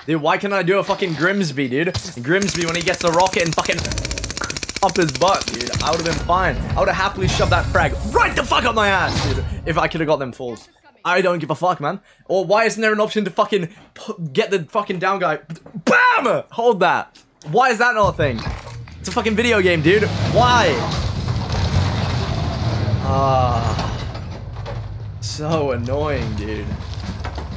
Dude, why can't I do a fucking Grimsby, dude? Grimsby when he gets the rocket and fucking up his butt, dude. I would have been fine. I would have happily shoved that frag right the fuck up my ass, dude. If I could have got them falls. I don't give a fuck, man. Or why isn't there an option to fucking get the fucking down guy? BAM! Hold that. Why is that not a thing? It's a fucking video game, dude. Why? So annoying, dude.